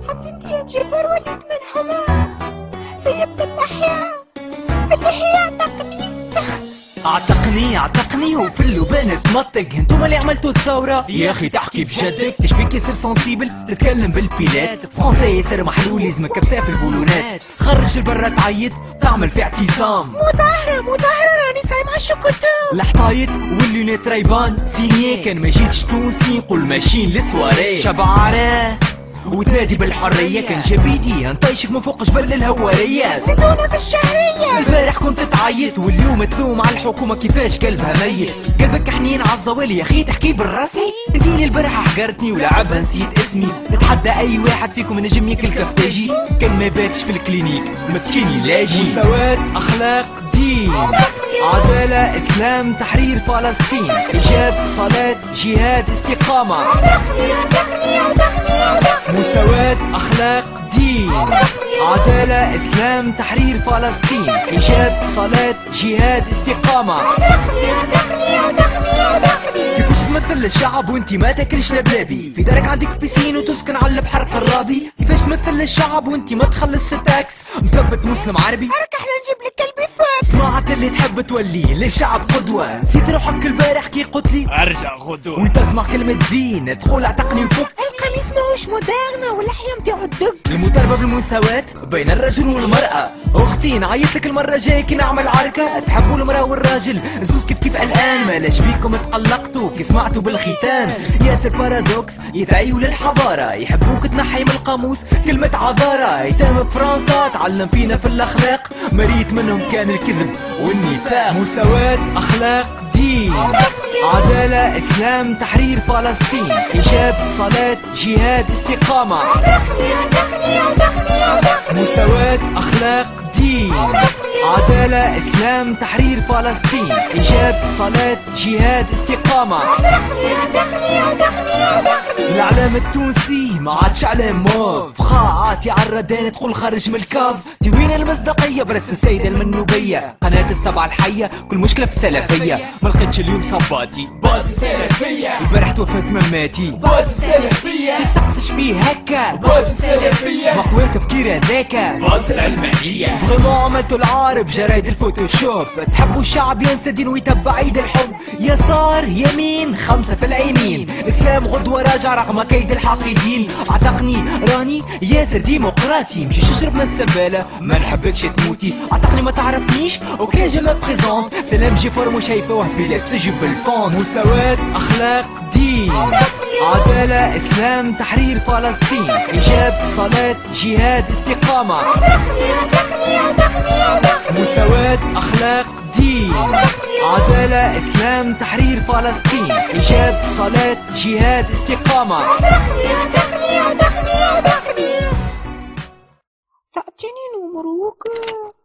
حطيت يا جيفر وليت من حمار. سيبت اللحية اعتقني وفي اللبان تمطق. انتم اللي عملتوا الثورة يا اخي، تحكي بجدك. تشبيك ياسر سنسيبل، تتكلم بالبيلات. فرنسا ياسر محلول، لازمك كبسة في البولونات. خرج البرا تعيط، تعمل في اعتصام. مظاهرة راني سايمة الشوكوتو. الحطايط واللونات ريبان سينيه. كان ما جيتش تونسي نقول ماشيين للسواري. شبعارة وتنادي بالحرية. كان جبيدي نطيشك من فوق جبل الهوارية. زيدونا بالشهرية. البارح كنت تعيط واليوم تلوم على الحكومة كيفاش قلبها ميت. قلبك حنين عالزوالي يا اخي، تحكي بالرسمي. انتي اللي البارحة حقرتني ولعبها نسيت اسمي. نتحدى اي واحد فيكم نجم ياكل كفتاجي. كان ما باتش في الكلينيك مسكين يلاجي. مساواة اخلاق دين، عدالة اسلام تحرير فلسطين. حجاب صلاة جهاد استقامة. مساواة اخلاق دين، عدالة اسلام تحرير فلسطين. حجاب صلاة جهاد استقامة. كيفاش تمثل الشعب وانتي ما تاكلش لبلابي؟ في دارك عندك بيسين وتسكن على البحر قرابي. كيفاش تمثل الشعب وانتي ما تخلص التاكس؟ مثبت مسلم عربي. ركح نجيب لك كلبي فاس. سمعت اللي تحب تولي للشعب قدوة. نسيت روحك البارح كي قلت لي ارجع غدوة. وانت اسمع كلمة دين تقول اعتقني وفك. القميص ماهوش مودرنا واللحية متاعو الدق. المطالبة بالمساواة بين الرجل والمرأة. اختي نعيط لك المرة الجاية كي نعمل عركة. تحبوا المرأة والراجل زوز كيف قلقان. مالاش بيكم تقلقتوا كي سمعتوا بالختان. ياسر بارادوكس يدعيوا للحضارة. يحبوك تنحي من القاموس كلمة عذارة. ايتام فرنسا تعلم فينا في الاخلاق. مريت منهم كان الكذب والنفاق. مساواة اخلاق دين، عدالة اسلام تحرير فلسطين. حجاب صلاة جهاد استقامة. مساواة اخلاق دين، عدالة اسلام تحرير فلسطين. حجاب صلاة جهاد استقامة. الاعلام التونسي ما عادش اعلام موف. خاعاتي عالردان تقول خرج من الكاف. دي وين المصداقية برس السيدة المنوبية؟ قناة السبعة الحية كل مشكلة في السلفية. ما لقيتش اليوم صباتي باز السلفية. البارح توفت مماتي باز السلفية. تتقصش بيه هكا باز السلفية. مقوى تفكير هذاك باز العلمانية. فريمون عملتوا العارب جرايد الفوتوشوب. تحبوا الشعب ينسى دين ويتبع عيد الحب. يسار يمين خمسة في العينين. اسلام غدوة راجع رغم كيد الحاقدين. اعتقني راني ياسر ديمقراطي. مشي تشرب من السبالة ما نحبكش تموتي. اعتقني ما تعرفنيش اوكي جو مي بريزونت. سلام جيفور مش شايفه وهبي لابسه جيب الفونت. مساواة اخلاق دين، عدالة اسلام تحرير فلسطين. حجاب صلاة جهاد استقامة. مساواة اخلاق دين، عدالة اسلام تحرير فلسطين. حجاب صلاة جهاد استقامة. تعطيني نمروك.